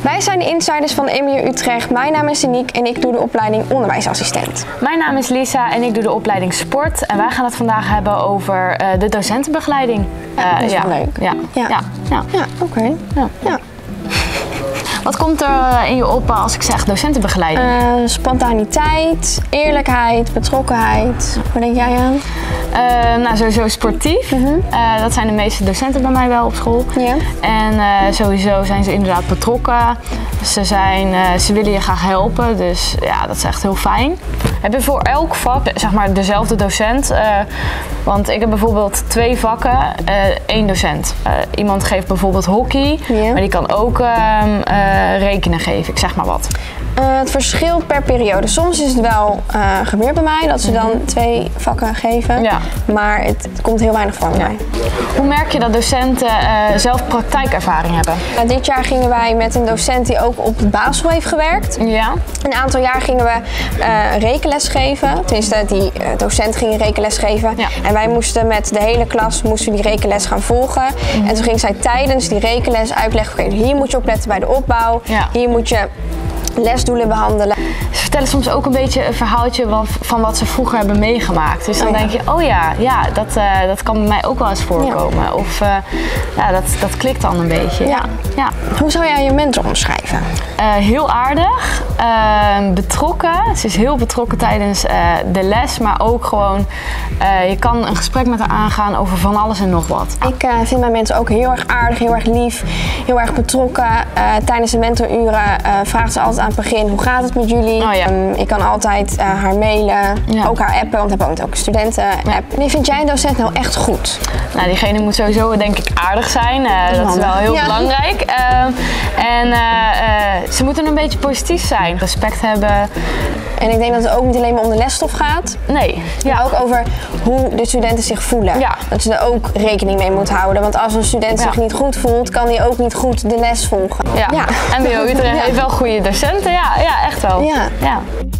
Wij zijn de insiders van de MU Utrecht. Mijn naam is Aniek en ik doe de opleiding onderwijsassistent. Mijn naam is Lisa en ik doe de opleiding sport. En wij gaan het vandaag hebben over de docentenbegeleiding. Dat is wel leuk. Ja, oké. Ja. Wat komt er in je op als ik zeg docentenbegeleiding? Spontaniteit, eerlijkheid, betrokkenheid. Waar denk jij aan? Nou, sowieso sportief. Dat zijn de meeste docenten bij mij wel op school. Ja. En sowieso zijn ze inderdaad betrokken. Ze willen je graag helpen, dus ja, dat is echt heel fijn. Heb je voor elk vak zeg maar dezelfde docent? Want ik heb bijvoorbeeld 2 vakken, 1 docent. Iemand geeft bijvoorbeeld hockey, maar die kan ook rekenen geven, ik zeg maar wat. Het verschilt per periode. Soms is het wel gebeurd bij mij dat ze dan 2 vakken geven, maar het komt heel weinig voor bij mij. Hoe merk je dat docenten zelf praktijkervaring hebben? Dit jaar gingen wij met een docent die ook op de basisschool heeft gewerkt. Ja. Een aantal jaar gingen we rekenles geven. Tenminste, die docent ging rekenles geven. Ja. En wij moesten met de hele klas die rekenles gaan volgen. En toen ging zij tijdens die rekenles uitleggen, oké, hier moet je op letten bij de opbouw. Ja. Hier moet je lesdoelen behandelen. Ze vertellen soms ook een beetje een verhaaltje van wat ze vroeger hebben meegemaakt. Dus dan denk je, oh ja, dat kan bij mij ook wel eens voorkomen. Ja. Of dat klikt dan een beetje. Ja. Hoe zou jij je mentor omschrijven? Heel aardig, betrokken. Ze is heel betrokken tijdens de les, maar ook gewoon, je kan een gesprek met haar aangaan over van alles en nog wat. Ik vind mijn mentor ook heel erg aardig, heel erg lief, heel erg betrokken. Tijdens de mentoruren vraagt ze altijd aan het begin, hoe gaat het met jullie? Ik kan altijd haar mailen, ook haar appen, want we hebben ook een studenten-app. Wie vind jij een docent nou echt goed? Nou, diegene moet sowieso denk ik aardig zijn. Dat is wel heel belangrijk. Ze moeten een beetje positief zijn, respect hebben. En ik denk dat het ook niet alleen maar om de lesstof gaat. Nee. Maar ook over hoe de studenten zich voelen. Ja. Dat ze er ook rekening mee moet houden. Want als een student zich niet goed voelt, kan hij ook niet goed de les volgen. Ja. MBO Utrecht heeft wel goede docenten. Ja, echt wel. Ja.